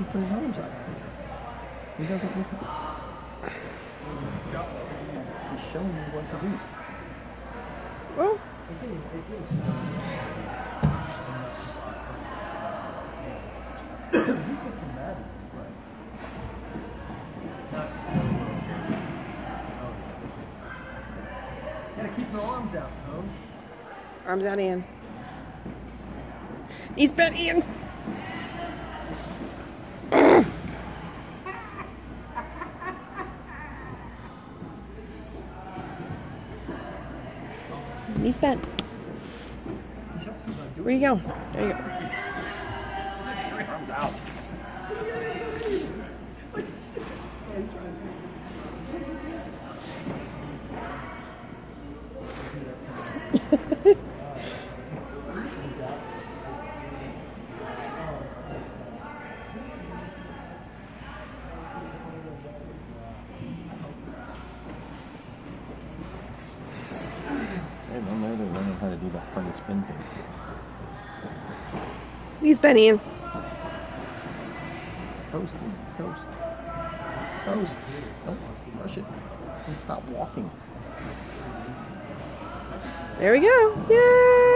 put his arms up. He doesn't listen. He's showing me what to do. Oh. Gotta keep your arms out, Holmes. Arms out, Ian. He's bent, Ian. He's bent. Where you go? There you go. Arms out. I don't know they're learning how to do that funny spin thing. He's bent, Ian. Coast, coast, coast. Don't rush it. And stop walking. There we go. Yay!